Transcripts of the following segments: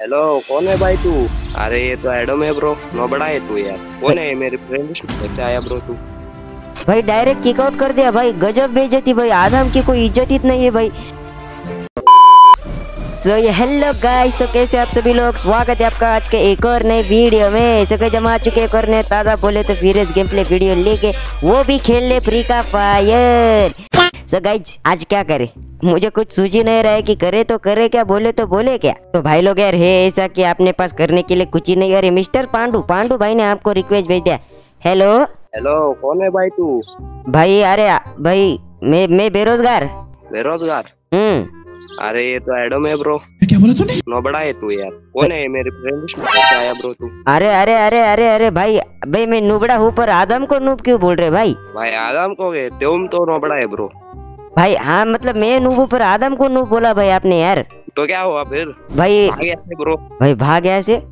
Hello, कौन है भाई तू? अरे ये तो एडम है ब्रो। नो बड़ा है तू यार। कौन है? मेरी फ्रेंड कैसे आया ब्रो तू? भाई डायरेक्ट किक आउट कर दिया भाई। गजब बेइज्जती भाई, आदम की कोई इज्जत ही नहीं है भाई। सो ये हेलो गाइस, तो कैसे आप सभी लोग, स्वागत है आपका आज के एक और नए वीडियो में। सके जमा चुके एक और नए ताज़ा बोले तो फ्यूरियस गेम प्ले वीडियो लेके, वो भी खेल ले फ्री का फायर। सो गाइस आज क्या करें, मुझे कुछ सूझ ही नहीं रहा है कि करे तो करे क्या, बोले तो बोले क्या। तो भाई लोग यार है ऐसा कि आपने पास करने के लिए कुछ ही नहीं। अरे मिस्टर पांडू भाई ने आपको रिक्वेस्ट भेज दिया। हेलो हेलो, कौन है भाई तू? भाई, अरे भाई मैं बेरोजगार। बेरोजगार? अरे ये तो एडम है ब्रो। क्या बोला तूने? नो बड़ा है तू यार। कौन है? मेरी फ्रेंड कैसे आया ब्रो तू? अरे भाई मैं नुबड़ा हूँ, पर आदम को नूब क्यों बोल रहे भाई? भाई आदम को गए तुम तो नो बड़ा है ब्रो। भाई हाँ मतलब मैं नूब हूँ, पर आदम को नूब बोला भाई आपने यार। तो क्या हुआ फिर? भाई भाग ऐसे ब्रो। भाई भाग ऐसे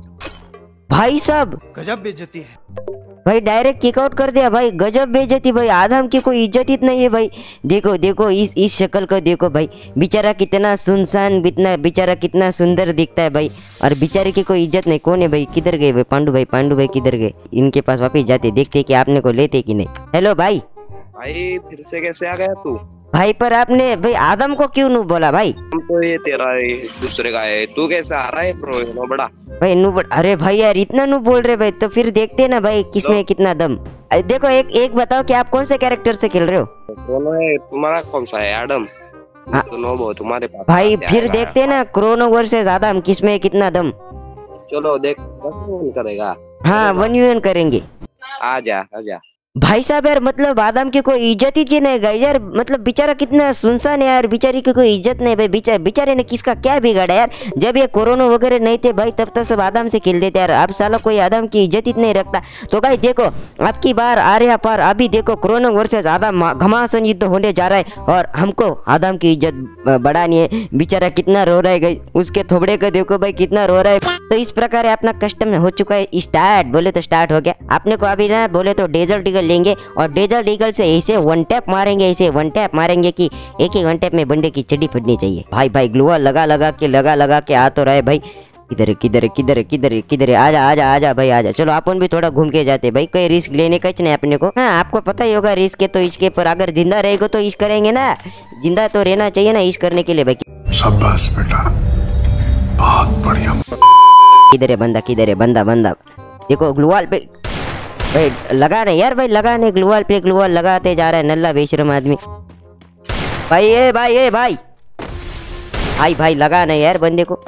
भाई साहब, गजब बेइज्जती है भाई डायरेक्ट किक आउट कर दिया भाई। गजब बेइज्जती भाई, आदम की कोई इज्जत ही नहीं है भाई। देखो देखो इस शक्ल को देखो भाई, बेचारा कितना सुनसान, बेचारा कितना सुंदर दिखता है भाई, और बेचारे की कोई इज्जत नहीं। कौन है भाई? किधर गए भाई? पांडू भाई किधर गए? इनके पास वापिस जाते, देखते कि आपने को लेते कि नहीं। हेलो भाई। भाई फिर से कैसे आ गया तू? भाई पर आपने भाई आदम को क्यों नू बोला भाई? हम तो ये तेरा दूसरे का है, तू कैसे आ रहा है ब्रो? नो बड़ा भाई नू अरे भाई यार इतना नू बोल रहे भाई, तो फिर देखते ना भाई किसमें कितना दम। देखो एक बताओ कि आप कौन से कैरेक्टर से खेल रहे हो? कौन है तुम्हारा? कौन सा है? एडम? तो नो बो तुम्हारे पास भाई फिर देखते ना क्रोनो वर्सेस आदम किसमें कितना दम। चलो देख कौन करेगा। हाँ 1v1 करेंगे। आजा आजा भाई साहब यार मतलब आदम की कोई इज्जत ही नहीं गई यार। मतलब बेचारा कितना सुनसान है यार, बेचारी की कोई इज्जत नहीं भाई। बेचारे ने किसका क्या बिगाड़ा यार? जब ये कोरोना वगैरह नहीं थे भाई तब तो सब आदम से खेल देते यार। अब साला कोई आदम की इज्जत ही नहीं रखता। तो भाई देखो आपकी बार आ रहा पर अभी देखो कोरोना वर्सेस आदम घमासान युद्ध होने जा रहा है, और हमको आदम की इज्जत बढ़ानी है। बेचारा कितना रो रहा है गई, उसके थोबड़े को देखो भाई कितना रो रहा है। तो इस प्रकार अपना कस्टम हो चुका है स्टार्ट। बोले तो स्टार्ट हो गया। आपने को अभी ना बोले तो डेजर्ट ईगल लेंगे, और डेजर्ट ईगल से ऐसे वन टैप मारेंगे, ऐसे वन टैप मारेंगे कि एक ही वन टैप में बंदे की चड्डी फटनी चाहिए। भाई ग्लूवाल लगा के आ तो रहे भाई। किधर आजा भाई आजा। चलो अपन भी थोड़ा घूम के जाते भाई, कोई रिस्क लेने का नहीं अपने को। हाँ आपको पता ही होगा रिस्क है तो इसके, पर अगर जिंदा रहेगा तो इश करेंगे ना, जिंदा तो रहना चाहिए ना इश करने के लिए भाई। शाबाश बेटा, बहुत बढ़िया। किधर है बंदा? देखो ग्लूवाल पे भाई लगाने यार, भाई लगाने ग्लूवाल पे ग्लूवाल लगाते जा रहा है नल्ला बेशरम आदमी। भाई लगाने यार बंदे को।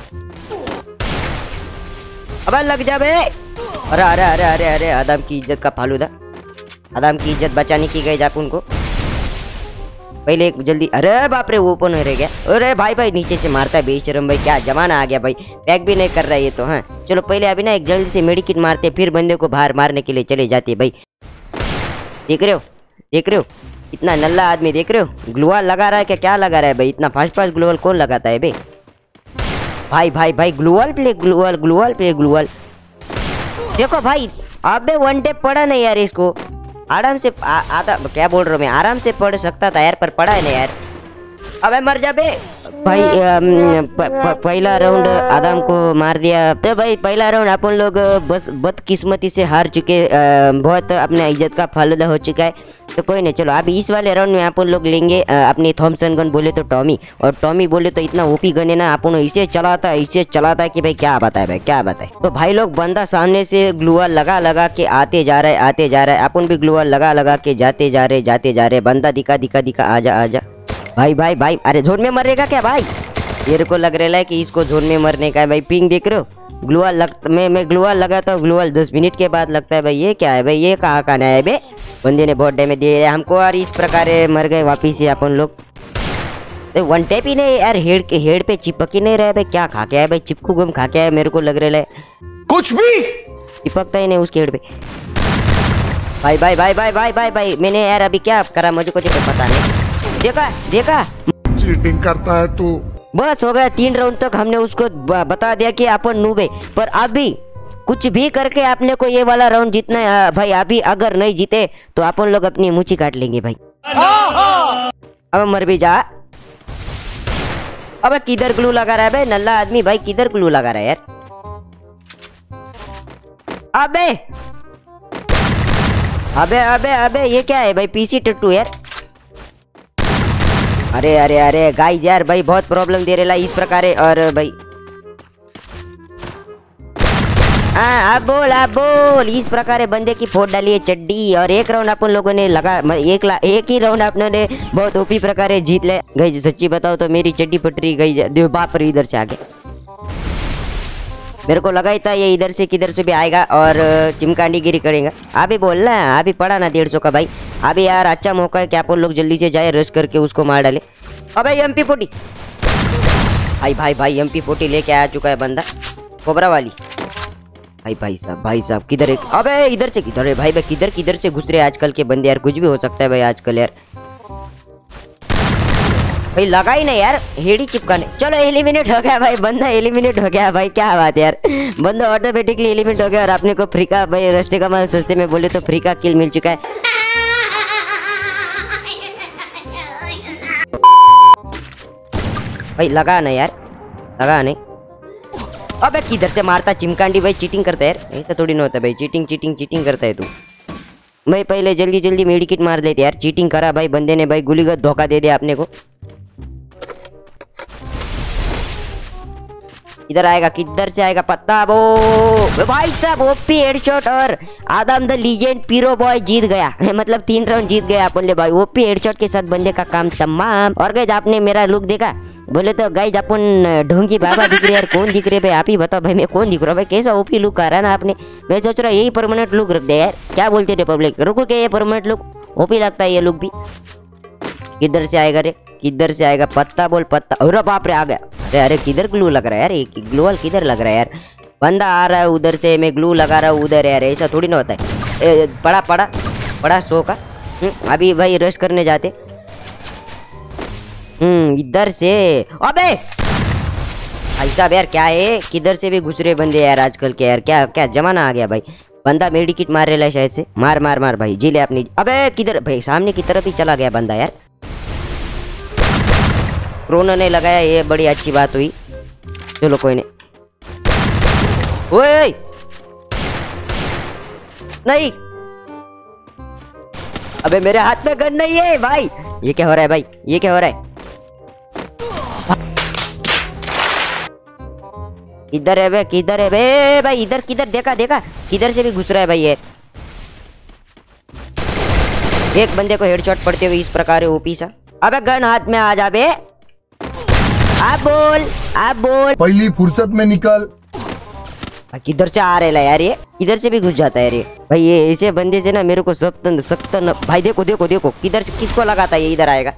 अबे लग जा बे। अरे आदम की इज्जत का फालूदा, आदम की इज्जत बचाने की गई जापुन को पहले एक जल्दी। अरे बाप रे ओपन रह गया। अरे भाई नीचे से मारता है बेशरम भाई, क्या जमाना आ गया भाई। पैक भी नहीं कर रहा है ये तो। हाँ चलो पहले अभी ना एक जल्दी से मेडिकिट मारते, फिर बंदे को बाहर मारने के लिए चले जाते भाई। देख रहे हो इतना नल्ला आदमी, देख रहे हो ग्लूवाल लगा रहा है क्या लगा रहा है भाई? इतना फास्ट ग्लूवाल कौन लगाता है बे? भाई ग्लूवाल प्ले ग्लूवाल। देखो भाई अबे वन टेप पड़ा नहीं यार, इसको आराम से आता क्या बोल रहा हूँ मैं, आराम से पढ़ सकता था यार, पर पढ़ा है नहीं यार। अबे मर जा बे भाई। पहला राउंड आदम को मार दिया। तो भाई पहला राउंड अपन लोग बस बदकिस्मती से हार चुके, बहुत अपने इज्जत का फालूदा हो चुका है। तो कोई नहीं, चलो अभी इस वाले राउंड में अपन लोग लेंगे अपनी थॉमसन गन, बोले तो टॉमी, और टॉमी बोले तो इतना ओपी गन है ना, अपन इसे चलाता कि भाई क्या बताए। तो भाई लोग बंदा सामने से ग्लूवाल लगा के आते जा रहा है, अपन भी ग्लूवाल लगा के जाते जा रहे। बंदा दिखा आजा भाई। अरे जोन में मरेगा क्या भाई? मेरे को लग रहा है कि इसको जोन में मरने का है भाई। पिंग देख रहे हो? ग्लूवाल मैं ग्लूवाल लगाता हूँ, ग्लूवाल 10 मिनट के बाद लगता है भाई। ये क्या है भाई? ये कहाँ का है बे? बंदे ने बहुत डैमेज दिए हमको, और इस प्रकार मर गए वापिस से अपन लोग। तो वन टैप ही नहीं यार, हेड पे चिपक ही नहीं रहा भाई। क्या खा के आया भाई? चिपकू गम खा के आया मेरे को लग रहा है। कुछ भी चिपकता ही नहीं उसके हेड पे। भाई मैंने यार अभी क्या करा मुझे कुछ पता नहीं। देखा चीटिंग करता है तू। बस हो गया 3 राउंड तक हमने उसको बता दिया कि अपन नूब है, पर अभी कुछ भी करके आपने को ये वाला राउंड जीतना है भाई। अभी अगर नहीं जीते तो अपन लोग अपनी मुंची काट लेंगे भाई। अब मर भी जा। अबे किधर ग्लू लगा रहा है बे नल्ला आदमी भाई, किधर ग्लू लगा रहा है यार। अबे अबे अबे अबे ये क्या है भाई, पीसी टट्टू यार। अरे अरे अरे गाइस यार भाई बहुत प्रॉब्लम दे रहा इस प्रकार है। और भाई अब बोल इस प्रकार बंदे की फोड़ डाली है चड्डी। और एक राउंड अपन लोगों ने लगा एक ही राउंड अपने ने बहुत ओपी प्रकार जीत ले गई। सच्ची बताओ तो मेरी चड्डी फट रही गई, बाप रे इधर से आगे। मेरे को लगा ही था ये इधर से किधर से भी आएगा और चिमकांडी गिरी करेगा। अभी बोलना अभी पड़ा ना 150 का भाई। अभी यार अच्छा मौका है कि अपन लोग जल्दी से जाए रश करके उसको मार डाले। अबे MP40 भाई MP40 लेके आ चुका है बंदा, कोबरा वाली। भाई साहब किधर है? अबे इधर से किधर है भाई, किधर से घुस रहे आजकल के बंदे यार, कुछ भी हो सकता है भाई आजकल यार। भाई लगा ही नहीं यार, हेडी चिपकाने। चलो एलिमिनेट हो गया भाई, बंदा एलिमिनेट हो गया भाई, क्या बात है यार। बंदा ऑटोमेटिकली एलिमिनेट हो गया और आपने को फ्री का भाई रास्ते का माल सस्ते में बोले तो फ्री का किल मिल चुका है। भाई लगा नहीं यार, लगा नहीं। अबे किधर से मारता चिमकांडी भाई, चीटिंग करता है यार, ऐसा थोड़ी ना होता भाई। चीटिंग करता है तू। भाई पहले जल्दी मेडिकेट मार लेते यार, चीटिंग करा भाई बंदे ने भाई, गुलीगत धोखा दे दिया आपने को। इधर आएगा, किधर से आएगा पत्ता वो भाई साहब ओपी हेडशॉट। और आदम द लीजेंड पीरो बॉय जीत गया मतलब 3 राउंड जीत गया अपन ले भाई, ओपी हेडशॉट के साथ बंदे का काम तमाम। और गाइस आपने मेरा लुक देखा? बोले तो गाइस अपन ढोंगी बाबा दिख रहे यार, कौन दिख रहे भाई आप ही बताओ भाई, मैं कौन दिख रहा हूँ भाई? कैसा ओपी लुक आ रहा है ना आपने, मैं सोच रहा यही परमानेंट लुक रख दे यार। क्या बोलते रिपब्लिक, रुको क्या ये परमानेंट लुक ओपी लगता है ये लुक भी। किधर से आएगा रे, किधर से आएगा? पत्ता बोल पत्ता। अरे बाप रे आ गया। अरे किधर ग्लू लग रहा है यार, एक ग्लूअल किधर लग रहा है यार? बंदा आ रहा है उधर से, मैं ग्लू लगा रहा हूँ उधर यार, ऐसा थोड़ी ना होता है। पड़ा 100 का। अभी भाई रश करने जाते। इधर से। अबे भाई साहब यार क्या है, किधर से भी घुस रहे बंदे यार आजकल के यार, क्या जमाना आ गया भाई। बंदा मेडिकिट मार रहा है शायद से, मार भाई जी ले अपनी। अबे किधर भाई, सामने की तरफ ही चला गया बंदा यार। क्रोनो ने लगाया, ये बड़ी अच्छी बात हुई। चलो कोई नहीं। ओए नहीं, अबे मेरे हाथ में गन नहीं है भाई। ये क्या हो रहा है भाई, ये क्या हो रहा है? इधर है बे, किधर है बे भाई? इधर किधर? देखा किधर से भी घुस रहा है भाई ये। एक बंदे को हेडशॉट पड़ते हुए इस प्रकार ओपी सा। अबे गन हाथ में आ जा बे। आप बोल पहली फुर्सत में निकल। किधर से आ रहा है यार ये, इधर से भी घुस जाता है ये भाई। ये ऐसे बंदे से ना मेरे को सख्त भाई। देखो किधर से किसको लगाता है ये, इधर आएगा।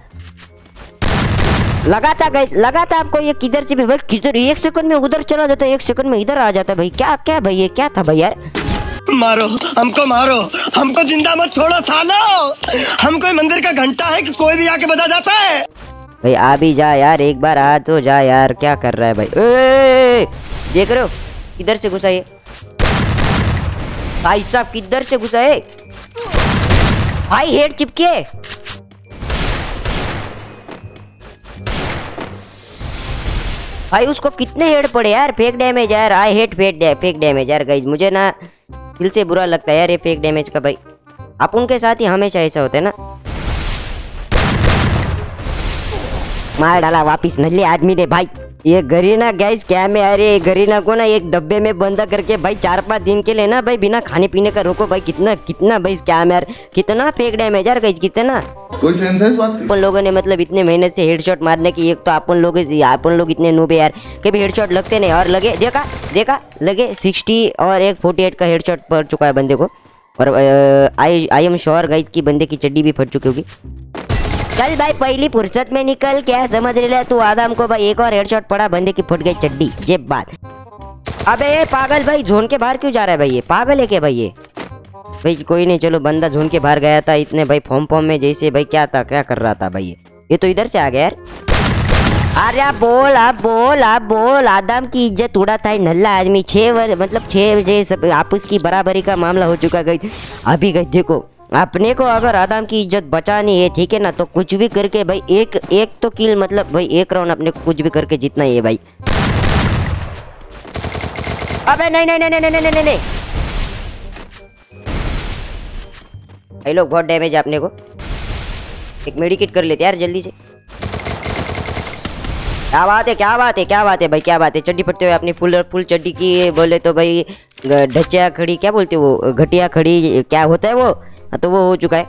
लगाता आपको ये किधर से भी भाई, किधर 1 सेकंड में उधर चला जाता है, 1 सेकंड में इधर आ जाता है भाई। क्या भाई ये क्या था भाई यार? मारो हमको जिंदा मत छोड़ो सालो। हम कोई मंदिर का घंटा है कि कोई भी आके बजा जाता है। भाई आ भी जा यार, एक बार आ तो जा यार, क्या कर रहा है भाई? देख रहे हो किधर से घुसा ये भाई साहब, किधर से घुसा है भाई? हेड चिपके। भाई उसको कितने हेड पड़े यार? फेक डैमेज यार, आई हेट फेक डैमेज यार। गाइस मुझे ना दिल से बुरा लगता है यार ये फेक डैमेज का भाई। आप उनके साथ ही हमेशा ऐसा होता है ना। मार डाला वापिस नल्ले आदमी ने भाई। ये गरीना गाइस क्या में, अरे गरीना को ना एक डब्बे में बंद करके भाई 4-5 दिन के लिए ना भाई बिना खाने पीने का रोको भाई। कितना भाई स्कैम यार, कितना फेक डैमेज यार गाइस, कितना। कोई सेंस है इस बात की? अपन लोगों ने मतलब इतने मेहनत से हेडशॉट मारने की, एक तो अपन लोग इतने नूब है यार, कभी हेडशॉट लगते नहीं। और लगे देखा लगे 60 और एक 48 का हेडशॉट पड़ चुका है बंदे को। और आई एम श्योर गाइस की बंदे की चड्डी भी फट चुकी होगी। चल भाई पहली फुर्सत में निकल, क्या समझ रहे तू आदम को भाई? एक और हेडशॉट पड़ा, बंदे की फट गई चड्डी, ये बात। अबे ये पागल भाई जोन के बाहर क्यों जा रहा है भाई? ये पागल है क्या भाई? ये भाई कोई नहीं, चलो बंदा जोन के बाहर गया था इतने भाई फॉर्म में जैसे भाई, क्या कर रहा था भाई? ये तो इधर से आ गया यार। अरे आप बोल आदम की इज्जत उड़ा था नल्ला आदमी। 6 बजे सब आपस की बराबरी का मामला हो चुका गई। अभी गई देखो अपने को अगर आदम की इज्जत बचानी है, ठीक है ना, तो कुछ भी करके भाई एक तो किल, मतलब भाई एक राउंड अपने को कुछ भी करके जीतना ही है भाई। अबे नहीं नहीं नहीं नहीं नहीं नहीं नहीं, भाई लोग बहुत डैमेज है अपने को। एक मेडिकेट कर लेते यार जल्दी से। क्या बात है, क्या बात है, क्या बात है भाई, क्या बात है। चड्डी पड़ते हुए अपनी फुल चड्डी की बोले तो भाई ढचिया खड़ी, क्या बोलते वो, घटिया खड़ी क्या होता है वो, तो वो हो चुका है।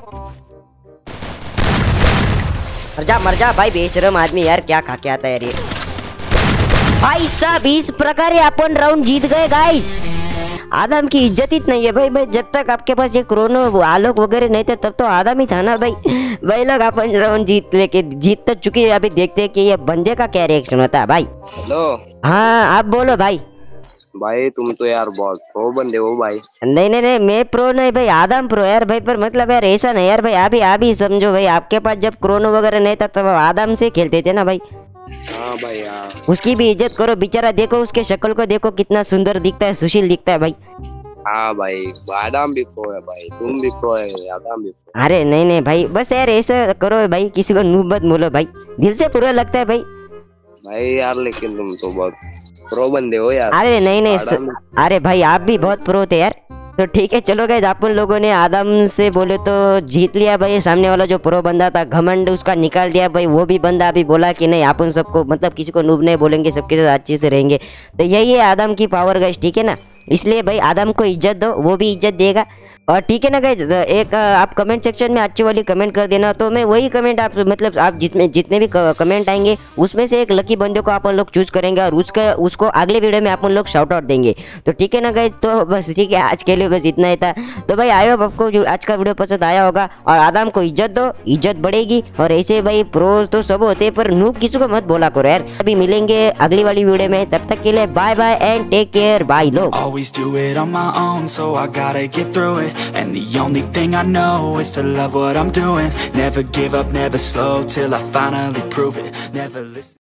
मर जा भाई बेशरम आदमी यार, क्या खा के आता है यार ये। भाई साहब इस प्रकार अपन राउंड जीत गए गाइस। आदम की इज्जत ही नहीं है भाई। जब तक आपके पास ये क्रोनो आलोक वगैरह नहीं थे तब तो आदम ही था ना भाई लोग अपन राउंड जीत तो चुके हैं। अभी देखते हैं कि ये बंदे का क्या रिएक्शन होता है भाई। हेलो। हाँ आप बोलो भाई। भाई तुम तो यार बहुत प्रो बंदे हो भाई। नहीं मैं प्रो नहीं भाई, आदम प्रो यार भाई। पर मतलब यार ऐसा नहीं यार भाई, अभी समझो भाई, आपके पास जब क्रोनो वगैरह नहीं था तब आदम से खेलते थे ना भाई। हाँ भाई यार, उसकी भी इज्जत करो, बेचारा देखो उसके शक्ल को देखो, कितना सुंदर दिखता है, सुशील दिखता है भाई। हाँ भाई आदम भी प्रो है भाई, तुम भी प्रो है, आदम भी प्रो। अरे नहीं भाई, बस यार ऐसा करो भाई, किसी को नूब मत बोलो भाई, दिल से पूरा लगता है भाई यार लेकिन तुम तो बहुत प्रो बंदे हो यार। अरे नहीं अरे भाई आप भी बहुत प्रो थे यार। तो ठीक है चलो गाइस, अपन लोगों ने आदम से बोले तो जीत लिया भाई। सामने वाला जो प्रो बंदा था, घमंड उसका निकाल दिया भाई। वो भी बंदा अभी बोला कि नहीं अपन सबको, मतलब किसी को नूब नहीं बोलेंगे, सबके साथ अच्छे से रहेंगे। तो यही है आदम की पावर गाइस, ठीक है ना। इसलिए भाई आदम को इज्जत दो, वो भी इज्जत देगा। और ठीक है ना गाइस, एक आप कमेंट सेक्शन में अच्छी वाली कमेंट कर देना, तो मैं वही कमेंट आप, मतलब आप जितने भी कमेंट आएंगे उसमें से एक लकी बंदे को अपन लोग चूज करेंगे और उसको अगले वीडियो में अपन लोग शाउट आउट देंगे। तो ठीक है ना गाइस, तो बस ठीक है, आज के लिए बस इतना ही था। तो भाई आई होप आपको आज का वीडियो पसंद आया होगा। और आदम को इज्जत दो, इज्जत बढ़ेगी। और ऐसे भाई प्रो तो सब होते हैं, पर नूब किसी को मत बोला करो यार। अभी मिलेंगे अगली वाली वीडियो में, तब तक के लिए bye bye and take care, bye लोग। Always do it on my own, so I gotta get through it. And the only thing I know is to love what I'm doing. Never give up, never slow, till I finally prove it. Never listen.